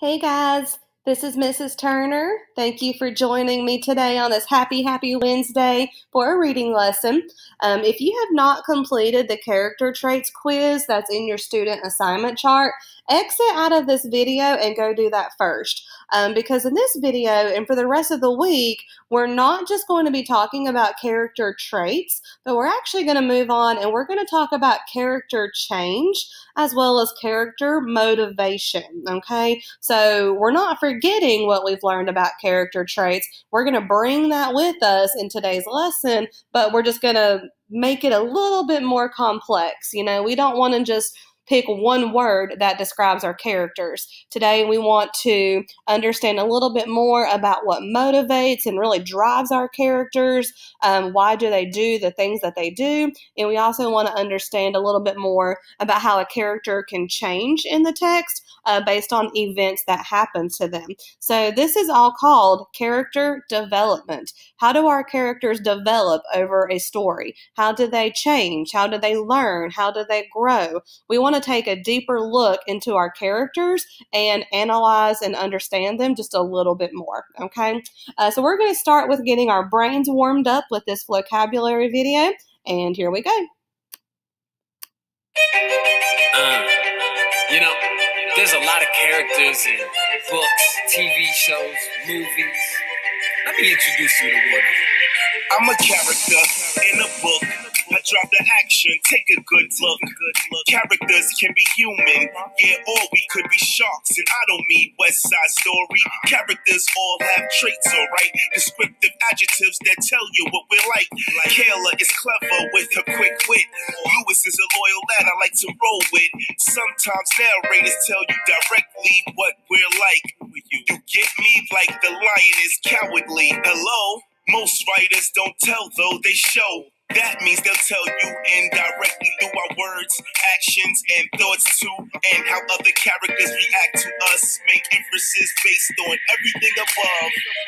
Hey guys, this is Mrs. Turner. Thank you for joining me today on this happy Wednesday for a reading lesson. If you have not completed the character traits quiz that's in your student assignment chart, exit out of this video and go do that first. Because in this video and for the rest of the week, we're not just going to be talking about character traits, but we're actually going to move on and we're going to talk about character change as well as character motivation, okay? So we're not forgetting what we've learned about character traits. We're going to bring that with us in today's lesson, but we're just going to make it a little bit more complex. You know, we don't want to just pick one word that describes our characters. Today, we want to understand a little bit more about what motivates and really drives our characters. Why do they do the things that they do? And we also want to understand a little bit more about how a character can change in the text based on events that happen to them. So this is all called character development. How do our characters develop over a story? How do they change? How do they learn? How do they grow? We want to take a deeper look into our characters and analyze and understand them just a little bit more, okay? So we're going to start with getting our brains warmed up with this vocabulary video, and here we go. There's a lot of characters in books, TV shows, movies. Let me introduce you to one of them. I'm a character in a book. I drop the action, take a good look. Characters can be human, yeah, or we could be sharks. And I don't mean West Side Story. Characters all have traits, alright? Descriptive adjectives that tell you what we're like. Kayla is clever with her quick wit. Lewis is a loyal lad I like to roll with. Sometimes narrators tell you directly what we're like. You get me? Like the lion is cowardly. Hello? Most writers don't tell, though they show. That means they'll tell you indirectly through our words, actions, and thoughts too. And how other characters react to us, make inferences based on everything above.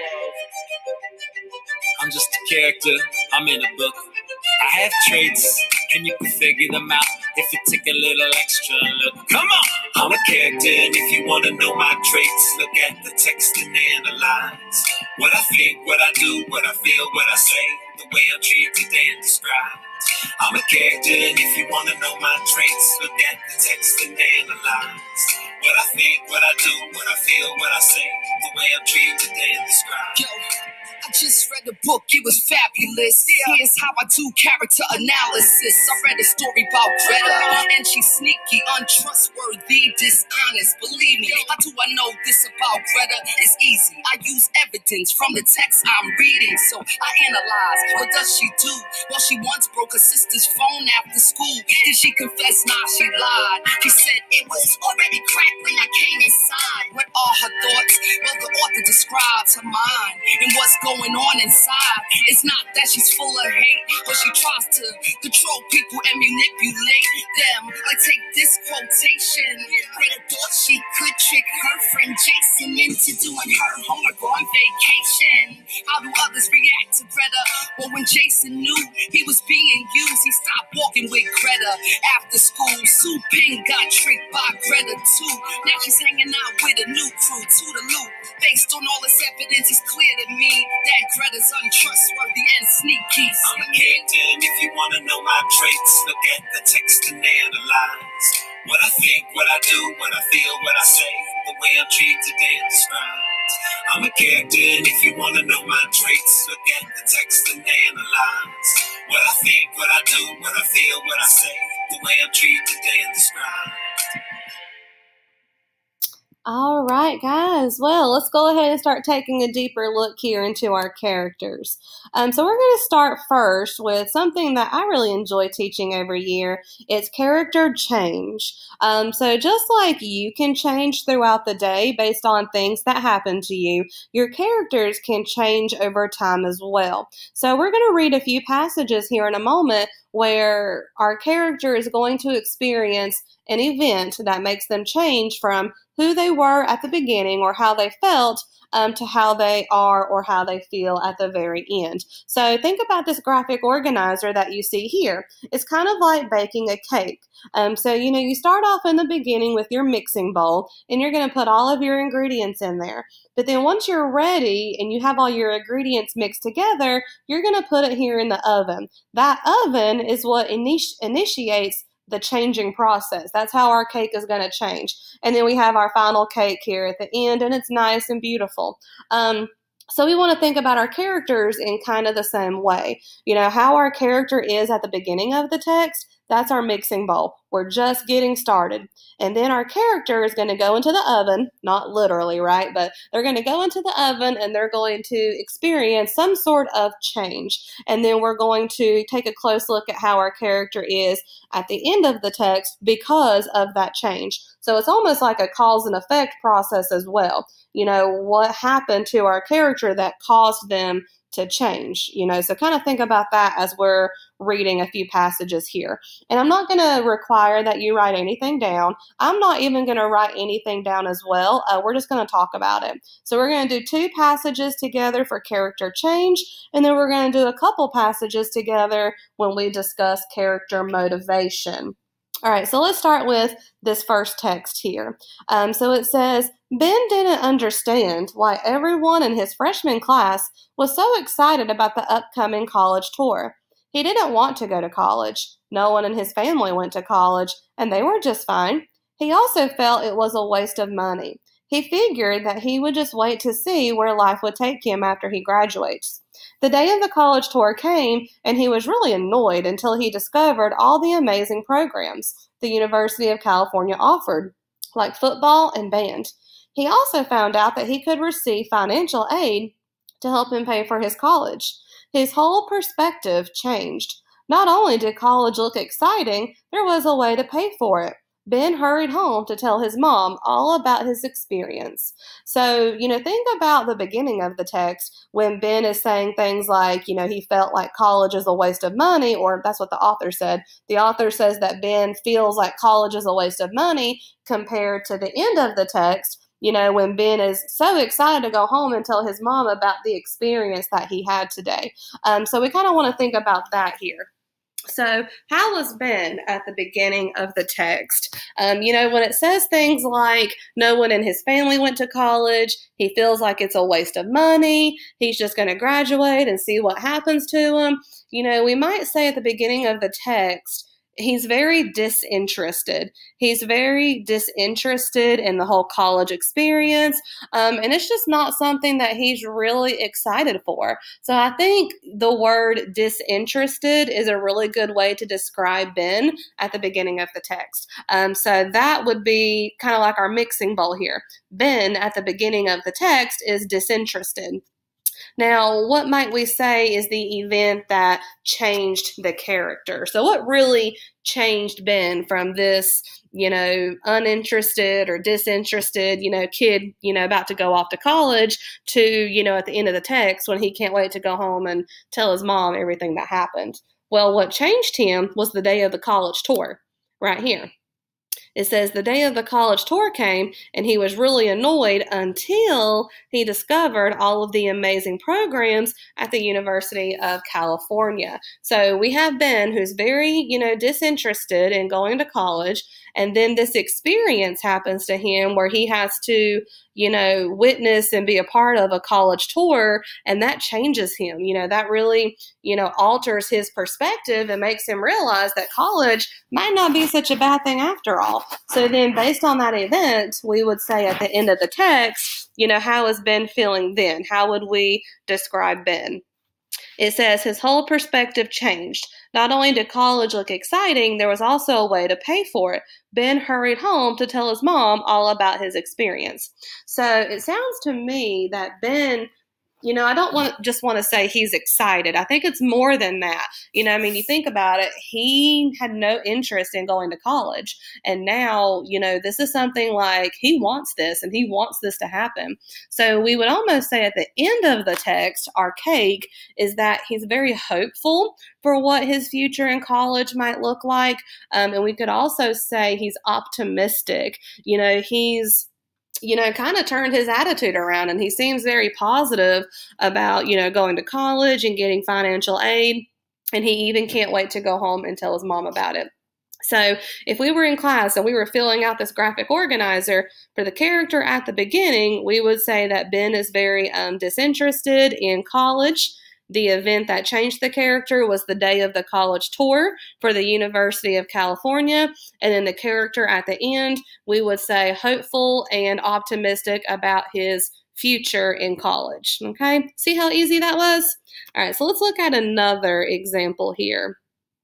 I'm just a character, I'm in a book. I have traits, and you can figure them out if you take a little extra look. Come on! I'm a character, and if you want to know my traits, look at the text and analyze. What I think, what I do, what I feel, what I say, the way I'm treated and described. I'm a character, and if you want to know my traits, look at the text and analyze. What I think, what I do, what I feel, what I say, the way I'm treated and described. Yo, I just read the book, it was fabulous. Here's how I do character analysis. I read a story about Greta, and she's sneaky, untrustworthy, dishonest. Believe me, how do I know this about Greta? It's easy. I use evidence from the text I'm reading. So I analyze, what does she do? Well, she once broke her sister's phone after school. Did she confess? Nah, she lied. She said it was already cracked when I came inside. What are her thoughts? Well, the author describes her mind and what's going on inside. It's not that she's full of hate, but she tries to control people and manipulate them. Like, take this quotation. Greta thought she could trick her friend Jason into doing her homework on vacation. How do others react to Greta? Well, when Jason knew he was being used, he stopped walking with Greta. After school, Sue Ping got tricked by Greta too. Now she's hanging out with a new crew, to the loop. Based on all this evidence, it's clear to me that Greta's untrustworthy and sneaky. I'm a character, and if you want to know my traits, look at the text and analyze. What I think, what I do, what I feel, what I say, the way I'm treated and described. I'm a character, and if you want to know my traits, look at the text and analyze. What I think, what I do, what I feel, what I say, the way I'm treated and described. All right, guys. Well, let's go ahead and start taking a deeper look here into our characters. So we're going to start first with something that I really enjoy teaching every year. It's character change. So just like you can change throughout the day based on things that happen to you, your characters can change over time as well. So we're going to read a few passages here in a moment where our character is going to experience an event that makes them change from who they were at the beginning or how they felt to how they are or how they feel at the very end. So think about this graphic organizer that you see here. It's kind of like baking a cake. So, you start off in the beginning with your mixing bowl, and you're going to put all of your ingredients in there. But then once you're ready and you have all your ingredients mixed together, you're going to put it here in the oven. That oven is what initiates the changing process. That's how our cake is going to change. And then we have our final cake here at the end, and it's nice and beautiful. So we want to think about our characters in kind of the same way. How our character is at the beginning of the text, that's our mixing bowl. We're just getting started. And then our character is going to go into the oven, not literally, right? But they're going to go into the oven and they're going to experience some sort of change. And then we're going to take a close look at how our character is at the end of the text because of that change. So it's almost like a cause and effect process as well. What happened to our character that caused them to change, so kind of think about that as we're reading a few passages here. And I'm not going to require that you write anything down. I'm not even going to write anything down as well. We're just going to talk about it. So we're going to do 2 passages together for character change, and then we're going to do a couple passages together when we discuss character motivation. All right, so let's start with this first text here. So it says, Ben didn't understand why everyone in his freshman class was so excited about the upcoming college tour. He didn't want to go to college. No one in his family went to college, and they were just fine. He also felt it was a waste of money. He figured that he would just wait to see where life would take him after he graduates. The day of the college tour came, and he was really annoyed until he discovered all the amazing programs the University of California offered, like football and band. He also found out that he could receive financial aid to help him pay for his college. His whole perspective changed. Not only did college look exciting, there was a way to pay for it. Ben hurried home to tell his mom all about his experience. So, think about the beginning of the text when Ben is saying things like, he felt like college is a waste of money, or that's what the author said. The author says that Ben feels like college is a waste of money compared to the end of the text, when Ben is so excited to go home and tell his mom about the experience that he had today. So we kind of want to think about that here. So how was Ben at the beginning of the text? When it says things like no one in his family went to college, he feels like it's a waste of money, he's just going to graduate and see what happens to him. We might say at the beginning of the text, he's very disinterested. He's very disinterested in the whole college experience, and it's just not something that he's really excited for. So I think the word disinterested is a really good way to describe Ben at the beginning of the text. So that would be kind of like our mixing bowl here. Ben at the beginning of the text is disinterested. Now, what might we say is the event that changed the character? So what really changed Ben from this, uninterested or disinterested, kid, about to go off to college to, at the end of the text when he can't wait to go home and tell his mom everything that happened? Well, what changed him was the day of the college tour right here. It says the day of the college tour came, and he was really annoyed until he discovered all of the amazing programs at the University of California. So we have Ben, who's very, disinterested in going to college, and then this experience happens to him where he has to, witness and be a part of a college tour, and that changes him. That really, alters his perspective and makes him realize that college might not be such a bad thing after all. So then based on that event, we would say at the end of the text, how is Ben feeling then? How would we describe Ben? It says his whole perspective changed. Not only did college look exciting, there was also a way to pay for it. Ben hurried home to tell his mom all about his experience. So it sounds to me that Ben, I don't just want to say he's excited. I think it's more than that. You think about it, he had no interest in going to college. And now, this is something like he wants this and he wants this to happen. So we would almost say at the end of the text, our cake is that he's very hopeful for what his future in college might look like. And we could also say he's optimistic. He's kind of turned his attitude around, and he seems very positive about, going to college and getting financial aid. And he even can't wait to go home and tell his mom about it. So if we were in class and we were filling out this graphic organizer for the character at the beginning, we would say that Ben is very disinterested in college. The event that changed the character was the day of the college tour for the University of California. And then the character at the end, we would say hopeful and optimistic about his future in college. Okay, see how easy that was? All right, so let's look at another example here.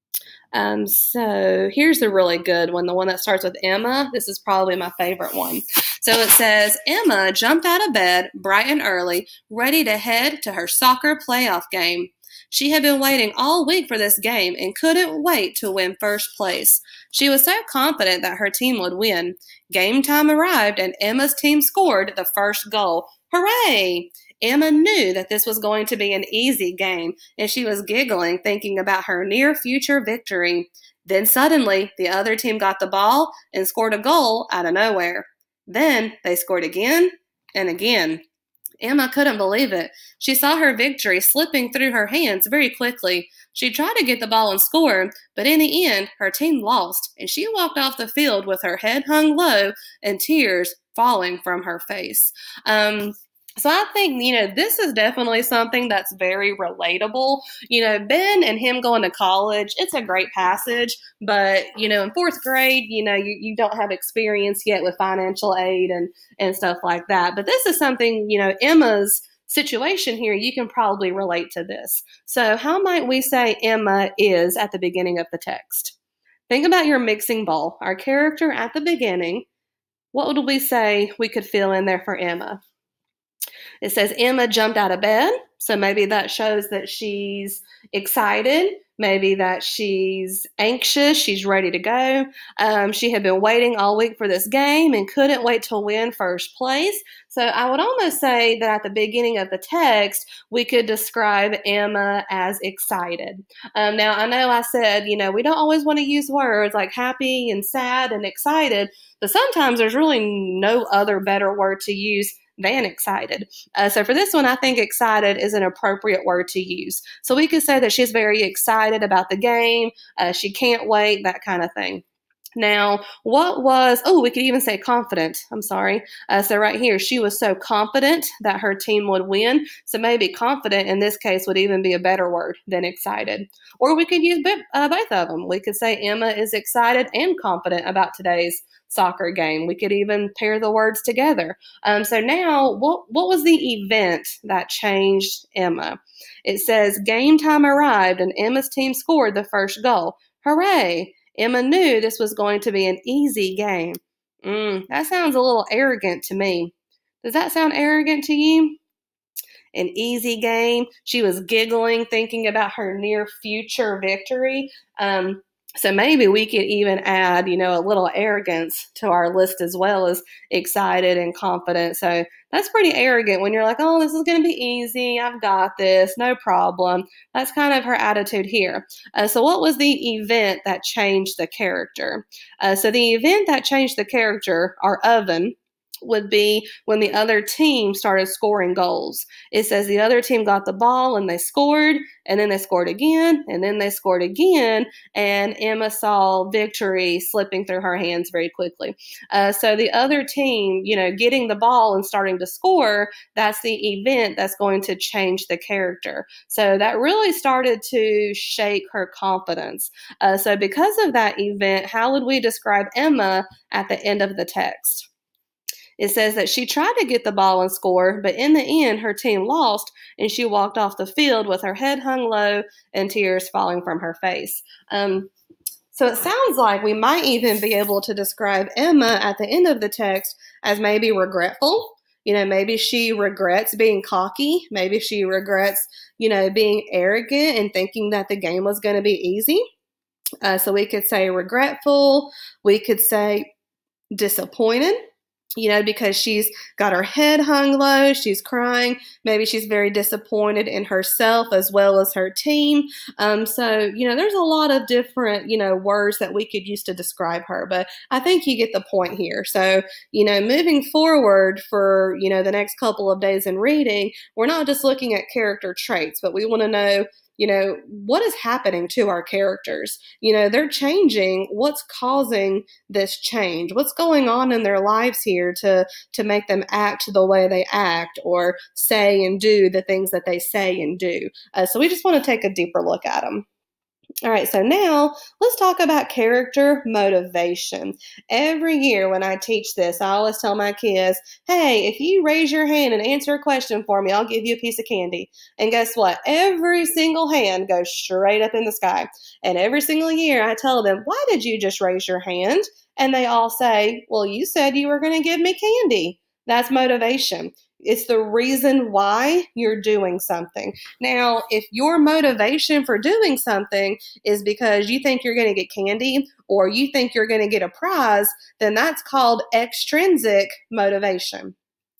So here's a really good one, the one that starts with Emma. This is probably my favorite one. So it says, Emma jumped out of bed bright and early, ready to head to her soccer playoff game. She had been waiting all week for this game and couldn't wait to win first place. She was so confident that her team would win. Game time arrived and Emma's team scored the first goal. Hooray! Emma knew that this was going to be an easy game, and she was giggling, thinking about her near future victory. Then suddenly, the other team got the ball and scored a goal out of nowhere. Then they scored again and again. Emma couldn't believe it. She saw her victory slipping through her hands very quickly. She tried to get the ball and score, but in the end, her team lost, and she walked off the field with her head hung low and tears falling from her face. So I think, this is definitely something that's very relatable. Ben and him going to college, it's a great passage, but, in fourth grade, you don't have experience yet with financial aid and stuff like that. But this is something, Emma's situation here, you can probably relate to this. So how might we say Emma is at the beginning of the text? Think about your mixing bowl. Our character at the beginning, what would we say we could fill in there for Emma? It says Emma jumped out of bed, so maybe that shows that she's excited, maybe that she's anxious, she's ready to go. She had been waiting all week for this game and couldn't wait to win first place. So I would almost say that at the beginning of the text, we could describe Emma as excited. Now, I know I said, we don't always want to use words like happy and sad and excited, but sometimes there's really no other better word to use than excited. So for this one, I think excited is an appropriate word to use. So we could say that she's very excited about the game. She can't wait, that kind of thing. Now, we could even say confident. I'm sorry. So right here, she was so confident that her team would win. So maybe confident in this case would even be a better word than excited. Or we could use both of them. We could say Emma is excited and confident about today's soccer game. We could even pair the words together. So now, what was the event that changed Emma? It says game time arrived and Emma's team scored the first goal. Hooray! Emma knew this was going to be an easy game. That sounds a little arrogant to me. Does that sound arrogant to you? An easy game. She was giggling, thinking about her near future victory. So maybe we could even add, a little arrogance to our list as well as excited and confident. So that's pretty arrogant when you're like, oh, this is going to be easy. I've got this. No problem. That's kind of her attitude here. So what was the event that changed the character? So the event that changed the character, our oven, would be when the other team started scoring goals. It says the other team got the ball and they scored, and then they scored again, and then they scored again, and Emma saw victory slipping through her hands very quickly. So the other team, getting the ball and starting to score, that's the event that's going to change the character. So that really started to shake her confidence. So because of that event, how would we describe Emma at the end of the text? It says that she tried to get the ball and score, but in the end, her team lost, and she walked off the field with her head hung low and tears falling from her face. So it sounds like we might even be able to describe Emma at the end of the text as maybe regretful. Maybe she regrets being cocky. Maybe she regrets, being arrogant and thinking that the game was going to be easy. So we could say regretful. We could say disappointed. because she's got her head hung low, she's crying, maybe she's very disappointed in herself as well as her team. So, there's a lot of different, words that we could use to describe her, but I think you get the point here. So, moving forward for, the next couple of days in reading, we're not just looking at character traits, but we want to know, what is happening to our characters? They're changing. What's causing this change? What's going on in their lives here to make them act the way they act or say and do the things that they say and do? So we just want to take a deeper look at them. All right, so now let's talk about character motivation. Every year when I teach this, I always tell my kids, hey, if you raise your hand and answer a question for me, I'll give you a piece of candy. And guess what? Every single hand goes straight up in the sky. And every single year I tell them, why did you just raise your hand? And they all say, well, you said you were going to give me candy. That's motivation. It's the reason why you're doing something. Now, if your motivation for doing something is because you think you're going to get candy or you think you're going to get a prize, then that's called extrinsic motivation.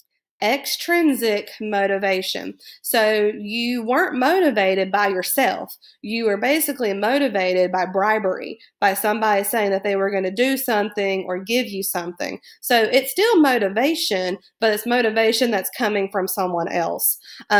Extrinsic motivation. So you weren't motivated by yourself. You were basically motivated by bribery, by somebody saying that they were going to do something or give you something. So it's still motivation, but it's motivation that's coming from someone else.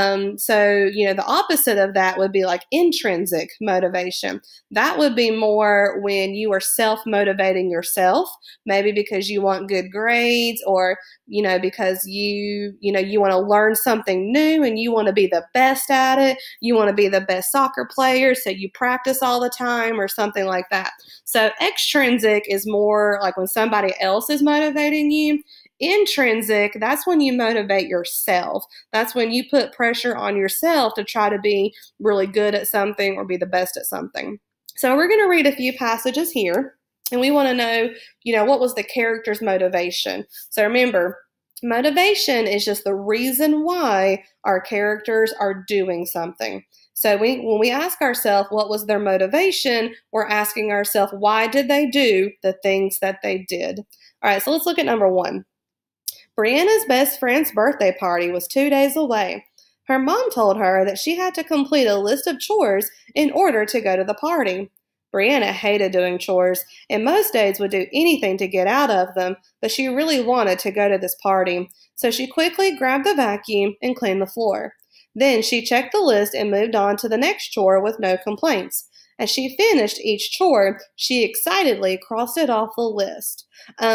So the opposite of that would be like intrinsic motivation. That would be more when you are self-motivating yourself, maybe because you want good grades or, because you want to learn something new and you want to be the best at it. You want to be the best soccer player, so you practice all the time or something like that. So extrinsic is more like when somebody else is motivating you. Intrinsic, that's when you motivate yourself. That's when you put pressure on yourself to try to be really good at something or be the best at something. So we're going to read a few passages here, and we want to know, what was the character's motivation. So remember, motivation is just the reason why our characters are doing something. So when we ask ourselves what was their motivation, we're asking ourselves, why did they do the things that they did? All right, so let's look at number 1. Brianna's best friend's birthday party was 2 days away. Her mom told her that she had to complete a list of chores in order to go to the party. Brianna hated doing chores, and most days would do anything to get out of them, but she really wanted to go to this party, so she quickly grabbed the vacuum and cleaned the floor. Then she checked the list and moved on to the next chore with no complaints. As she finished each chore, she excitedly crossed it off the list.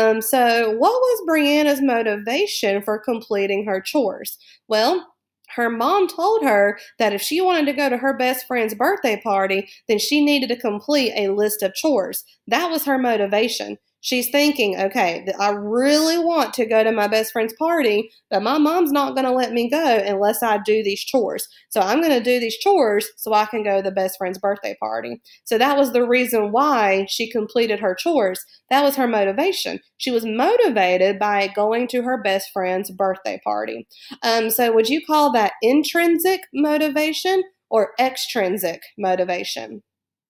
So what was Brianna's motivation for completing her chores? Well, her mom told her that if she wanted to go to her best friend's birthday party, then she needed to complete a list of chores. That was her motivation. She's thinking, okay, I really want to go to my best friend's party, but my mom's not going to let me go unless I do these chores. So I'm going to do these chores so I can go to the best friend's birthday party. So that was the reason why she completed her chores. That was her motivation. She was motivated by going to her best friend's birthday party. So would you call that intrinsic motivation or extrinsic motivation?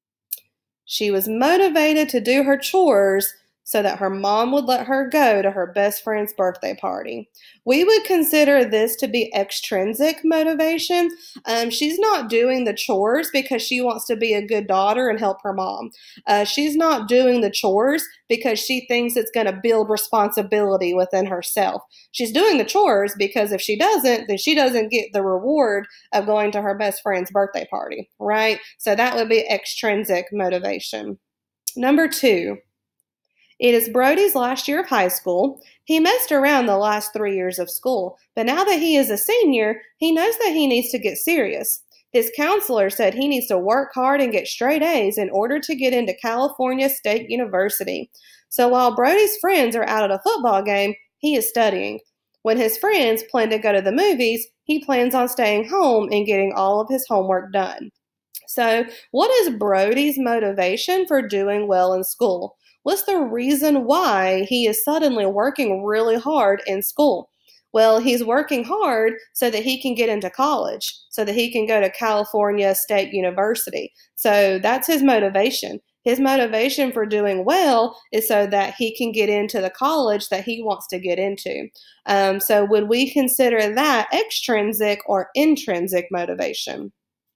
She was motivated to do her chores so that her mom would let her go to her best friend's birthday party. We would consider this to be extrinsic motivation. She's not doing the chores because she wants to be a good daughter and help her mom. She's not doing the chores because she thinks it's going to build responsibility within herself. She's doing the chores because if she doesn't, then she doesn't get the reward of going to her best friend's birthday party, right? So that would be extrinsic motivation. Number 2. It is Brody's last year of high school. He messed around the last 3 years of school, but now that he is a senior, he knows that he needs to get serious. His counselor said he needs to work hard and get straight A's in order to get into California State University. So while Brody's friends are out at a football game, he is studying. When his friends plan to go to the movies, he plans on staying home and getting all of his homework done. So what is Brody's motivation for doing well in school? What's the reason why he is suddenly working really hard in school? Well, he's working hard so that he can get into college, so that he can go to California State University. So that's his motivation. His motivation for doing well is so that he can get into the college that he wants to get into. So would we consider that extrinsic or intrinsic motivation?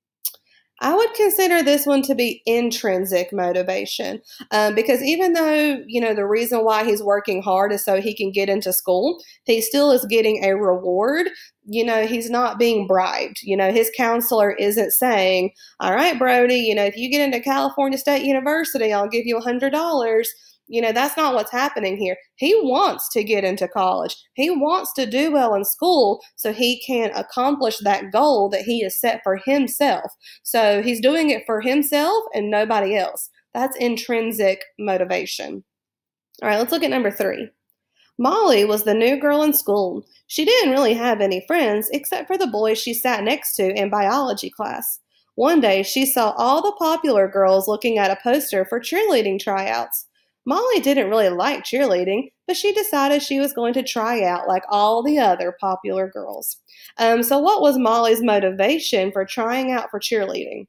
I would consider this one to be intrinsic motivation because even though, the reason why he's working hard is so he can get into school, he still is getting a reward. He's not being bribed. His counselor isn't saying, all right, Brody, if you get into California State University, I'll give you $100. That's not what's happening here. He wants to get into college. He wants to do well in school so he can accomplish that goal that he has set for himself. So he's doing it for himself and nobody else. That's intrinsic motivation. All right, let's look at number 3. Molly was the new girl in school. She didn't really have any friends except for the boys she sat next to in biology class. One day, she saw all the popular girls looking at a poster for cheerleading tryouts. Molly didn't really like cheerleading, but she decided she was going to try out like all the other popular girls. So what was Molly's motivation for trying out for cheerleading?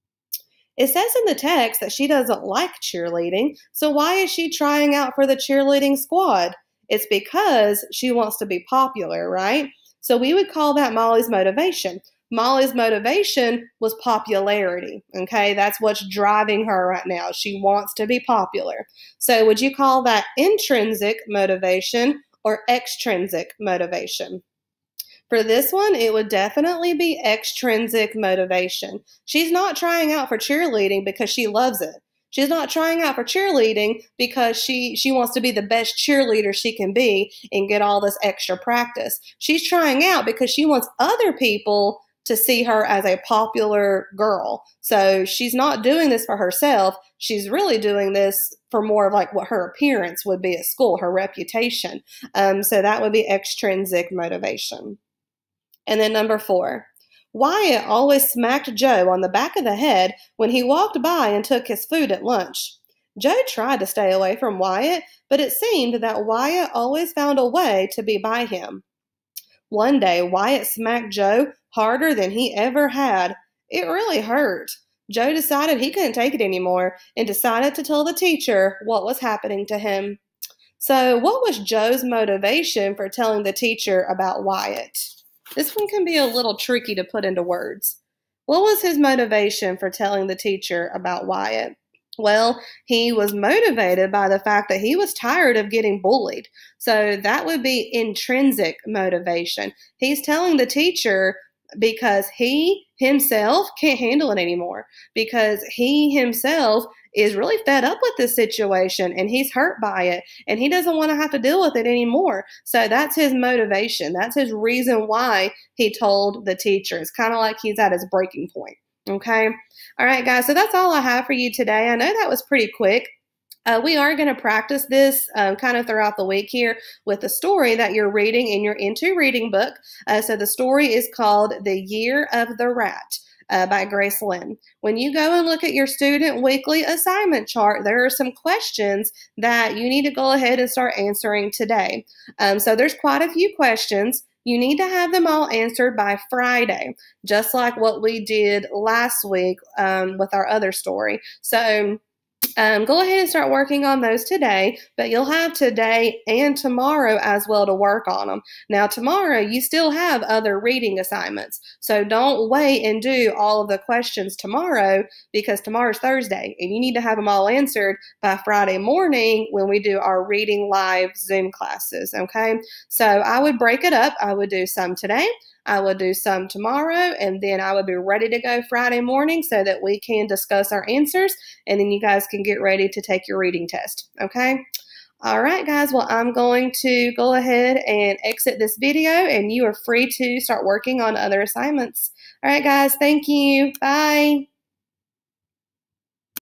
It says in the text that she doesn't like cheerleading, so why is she trying out for the cheerleading squad? It's because she wants to be popular, right? So we would call that Molly's motivation. Molly's motivation was popularity, okay? That's what's driving her right now. She wants to be popular. So would you call that intrinsic motivation or extrinsic motivation? For this one, it would definitely be extrinsic motivation. She's not trying out for cheerleading because she loves it. She's not trying out for cheerleading because she wants to be the best cheerleader she can be and get all this extra practice. She's trying out because she wants other people to see her as a popular girl. So she's not doing this for herself. She's really doing this for more of like what her appearance would be at school, her reputation. So that would be extrinsic motivation. And then number 4, Wyatt always smacked Joe on the back of the head when he walked by and took his food at lunch. Joe tried to stay away from Wyatt, but it seemed that Wyatt always found a way to be by him. One day, Wyatt smacked Joe harder than he ever had. It really hurt. Joe decided he couldn't take it anymore and decided to tell the teacher what was happening to him. So, what was Joe's motivation for telling the teacher about Wyatt? This one can be a little tricky to put into words. What was his motivation for telling the teacher about Wyatt? Well, he was motivated by the fact that he was tired of getting bullied. So that would be intrinsic motivation. He's telling the teacher because he himself can't handle it anymore, because he himself is really fed up with this situation and he's hurt by it and he doesn't want to have to deal with it anymore. So that's his motivation. That's his reason why he told the teacher. It's kind of like he's at his breaking point. Okay. All right, guys. So that's all I have for you today. I know that was pretty quick. We are going to practice this kind of throughout the week here with the story that you're reading in your Into Reading book. So the story is called The Year of the Rat by Grace Lynn. When you go and look at your student weekly assignment chart, there are some questions that you need to go ahead and start answering today. So there's quite a few questions. You need to have them all answered by Friday, just like what we did last week with our other story. So go ahead and start working on those today, but you'll have today and tomorrow as well to work on them. Now, tomorrow, you still have other reading assignments, so don't wait and do all of the questions tomorrow because tomorrow's Thursday, and you need to have them all answered by Friday morning when we do our Reading Live Zoom classes, okay? So I would break it up. I would do some today. I will do some tomorrow, and then I will be ready to go Friday morning so that we can discuss our answers, and then you guys can get ready to take your reading test, okay? All right, guys. Well, I'm going to go ahead and exit this video, and you are free to start working on other assignments. All right, guys. Thank you. Bye.